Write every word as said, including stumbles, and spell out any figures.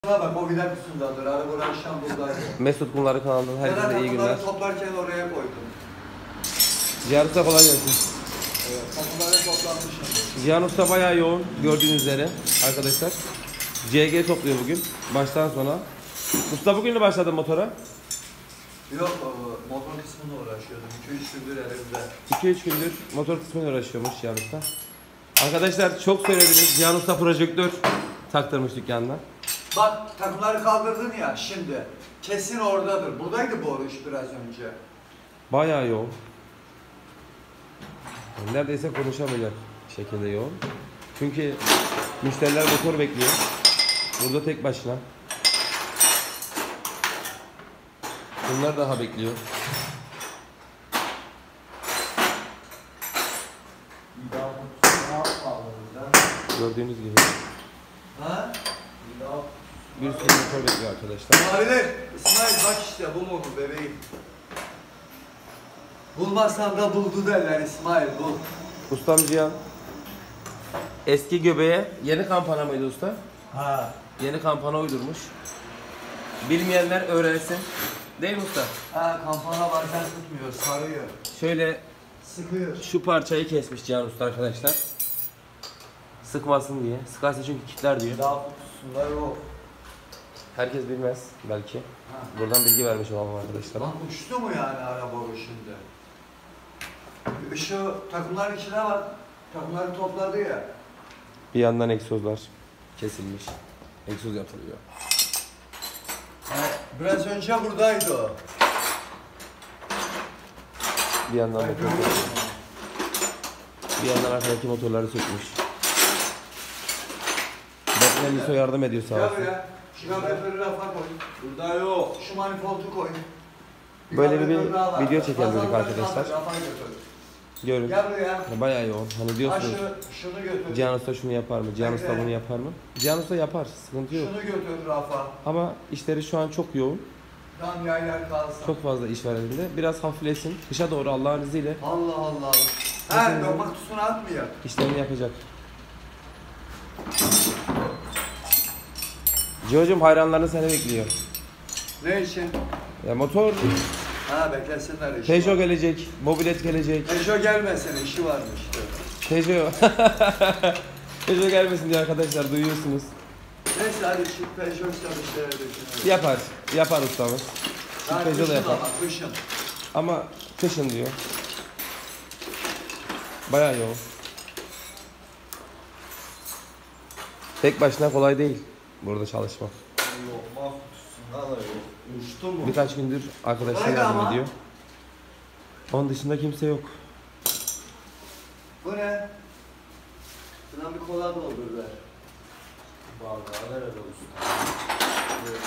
Bak o gider kusundadır. Araba akşam buradaydı. Mesut Kumları kanalından herkese iyi günler. Toplarken oraya koydum. Cihan Usta kolay gelsin. Evet, kapıları toplanmışım. Cihan Usta bayağı yoğun gördüğünüz üzere arkadaşlar. C G topluyor bugün baştan sona. Usta bugün mü başladın motora? Yok, motor kısmına uğraşıyordum. iki üç gündür elimde. iki üç gündür motor kısmıyla uğraşıyormuş Cihan Usta. Arkadaşlar çok söylediniz. Cihan Usta projektör taktırmış dükkanına. Bak takımları kaldırdın ya şimdi. Kesin oradadır. Buradaydı bu oruç biraz önce. Bayağı yoğun. Neredeyse konuşamayacak şekilde yoğun. Çünkü müşteriler motor bekliyor. Burada tek başına. Bunlar daha bekliyor. Gördüğünüz gibi. Ha? Bir sürü motor bekliyor arkadaşlar. Maviler, İsmail bak işte bu mu bu bebeğim? Bulmazsan da buldu derler İsmail, bul. Ustam Cihan. Eski göbeğe yeni kampana mıydı usta? Ha. Yeni kampana uydurmuş. Bilmeyenler öğrensin. Değil mi usta? Ha, kampana bazen tutmuyor, sarıyor. Şöyle Sıkıyor. şu parçayı kesmiş Cihan Usta arkadaşlar. Sıkmasın diye. Sıkarsa çünkü kilitler diyor. Daha kutusunda yok. Herkes bilmez belki. Ha. Buradan bilgi vermiş olalım arkadaşlara. Lan uçtu mu yani araba bu şimdi? Şu takımların içine bak. Takımları topladı ya. Bir yandan egzozlar kesilmiş. Egzoz yapılıyor. Yani biraz önce buradaydı o. Bir yandan motor görüyor musun? Bir yandan arkadaki motorları sökmüş. Batman Liso yardım ediyor sağ Gel olsun. buraya. Şu kaloriferleri rafa koy. Burada yok. Şu manifoldu koy. Böyle bir kalorifer daha var. video çekelim dedik Fazlaları arkadaşlar. rafa götür. Görün. Gel buraya. Bayağı yoğun. Hani Ha diyorsunuz şu, şunu götür. Cihan Usta şunu yapar mı? Cihan Usta bunu yapar mı? Cihan Usta yapar. Sıkıntı yok. Şunu götür rafa. Ama işleri şu an çok yoğun. Tam yaylar kalsın. Çok fazla iş var elinde. Biraz hafiflesin. Kışa doğru Allah'ın izniyle Allah Allah. Ha, lokma kutusuna atmıyor. işlerini yapacak. Ciho'cum hayranların seni bekliyor. Ne için? Ya motor, Ha, beklesinler işi. Peugeot gelecek, mobilet gelecek. Peugeot gelmesin, işi varmış. Peugeot. Peugeot gelmesin diye arkadaşlar duyuyorsunuz. Neyse hadi şu Peugeot çalıştırır düşünüyorum. Yapar, yapar ustamız. Şu Ha, Peugeot da kışın yapar. ama, kışın. Ama kışın diyor. Bayağı yoğun. Tek başına kolay değil burada çalışmak. Lokma kutusunda da yok. Uçtu mu? Birkaç gündür arkadaşlar Haydi yardım ama. ediyor. Onun dışında kimse yok. Bu ne? Şuradan bir kola doldur ver. Vallahi nerede olsun? Evet.